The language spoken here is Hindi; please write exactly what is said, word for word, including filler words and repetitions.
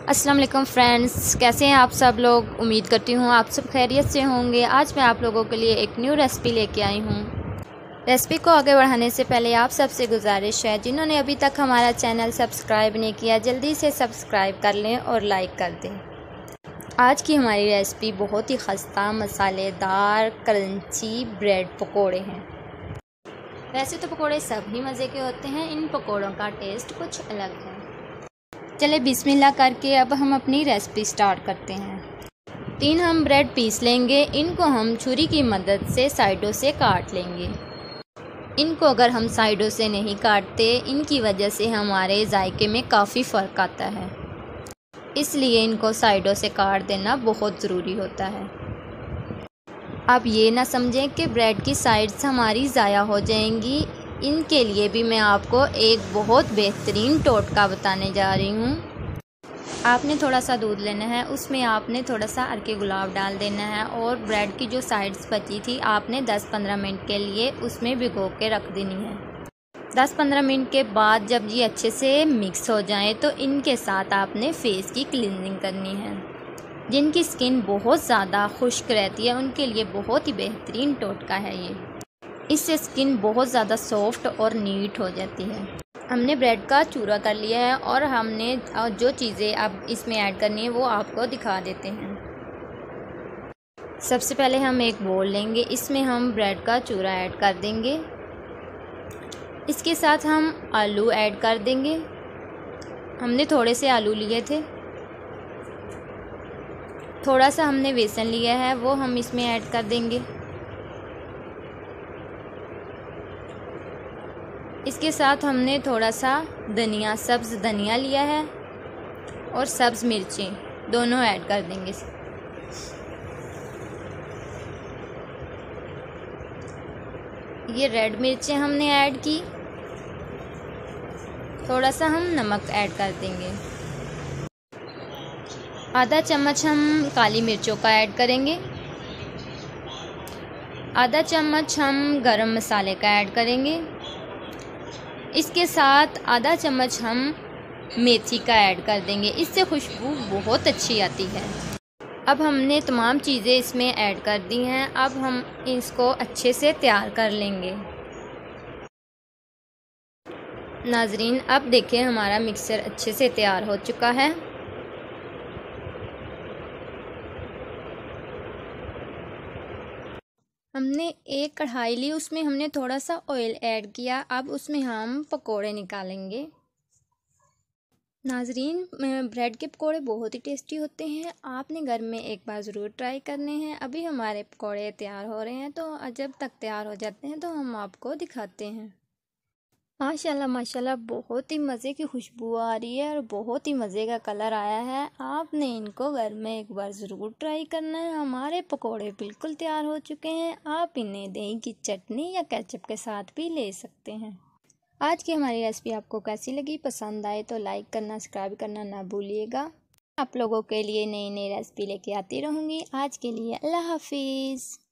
अस्सलाम वालेकुम फ्रेंड्स, कैसे हैं आप सब लोग। उम्मीद करती हूँ आप सब खैरियत से होंगे। आज मैं आप लोगों के लिए एक न्यू रेसिपी लेके आई हूँ। रेसिपी को आगे बढ़ाने से पहले आप सबसे गुजारिश है, जिन्होंने अभी तक हमारा चैनल सब्सक्राइब नहीं किया जल्दी से सब्सक्राइब कर लें और लाइक कर दें। आज की हमारी रेसिपी बहुत ही खस्ता मसालेदार क्रंची ब्रेड पकोड़े हैं। वैसे तो पकोड़े सभी मज़े के होते हैं, इन पकोड़ों का टेस्ट कुछ अलग है। चले बिस्मिल्लाह करके अब हम अपनी रेसिपी स्टार्ट करते हैं। तीन हम ब्रेड पीस लेंगे, इनको हम छुरी की मदद से साइडों से काट लेंगे। इनको अगर हम साइडों से नहीं काटते, इनकी वजह से हमारे जायके में काफ़ी फ़र्क आता है, इसलिए इनको साइडों से काट देना बहुत ज़रूरी होता है। आप ये ना समझें कि ब्रेड की साइड्स हमारी ज़ाया हो जाएंगी। इनके लिए भी मैं आपको एक बहुत बेहतरीन टोटका बताने जा रही हूँ। आपने थोड़ा सा दूध लेना है, उसमें आपने थोड़ा सा अर्के गुलाब डाल देना है और ब्रेड की जो साइड्स बची थी आपने दस पंद्रह मिनट के लिए उसमें भिगो के रख देनी है। दस पंद्रह मिनट के बाद जब ये अच्छे से मिक्स हो जाए तो इनके साथ आपने फेस की क्लींजिंग करनी है। जिनकी स्किन बहुत ज़्यादा खुश्क रहती है उनके लिए बहुत ही बेहतरीन टोटका है ये। इससे स्किन बहुत ज़्यादा सॉफ्ट और नीट हो जाती है। हमने ब्रेड का चूरा कर लिया है और हमने जो चीज़ें अब इसमें ऐड करनी है वो आपको दिखा देते हैं। सबसे पहले हम एक बोल लेंगे, इसमें हम ब्रेड का चूरा ऐड कर देंगे। इसके साथ हम आलू ऐड कर देंगे। हमने थोड़े से आलू लिए थे। थोड़ा सा हमने बेसन लिया है, वो हम इसमें ऐड कर देंगे। इसके साथ हमने थोड़ा सा धनिया, सब्ज़ धनिया लिया है और सब्ज़ मिर्चें दोनों ऐड कर देंगे। ये रेड मिर्चें हमने ऐड की। थोड़ा सा हम नमक ऐड कर देंगे। आधा चम्मच हम काली मिर्चों का ऐड करेंगे। आधा चम्मच हम गरम मसाले का ऐड करेंगे। इसके साथ आधा चम्मच हम मेथी का ऐड कर देंगे, इससे खुशबू बहुत अच्छी आती है। अब हमने तमाम चीज़ें इसमें ऐड कर दी हैं। अब हम इसको अच्छे से तैयार कर लेंगे। नाजरीन, अब देखें हमारा मिक्सचर अच्छे से तैयार हो चुका है। हमने एक कढ़ाई ली, उसमें हमने थोड़ा सा ऑयल ऐड किया। अब उसमें हम पकोड़े निकालेंगे। नाजरीन, ब्रेड के पकोड़े बहुत ही टेस्टी होते हैं, आपने घर में एक बार ज़रूर ट्राई करने हैं। अभी हमारे पकोड़े तैयार हो रहे हैं, तो जब तक तैयार हो जाते हैं तो हम आपको दिखाते हैं। माशाल्लाह माशाल्लाह बहुत ही मज़े की खुशबू आ रही है और बहुत ही मज़े का कलर आया है। आपने इनको घर में एक बार ज़रूर ट्राई करना है। हमारे पकोड़े बिल्कुल तैयार हो चुके हैं। आप इन्हें दही की चटनी या केचप के साथ भी ले सकते हैं। आज की हमारी रेसिपी आपको कैसी लगी? पसंद आए तो लाइक करना, सब्सक्राइब करना ना भूलिएगा। आप लोगों के लिए नई नई रेसिपी लेके आती रहूँगी। आज के लिए अल्लाह हाफिज़।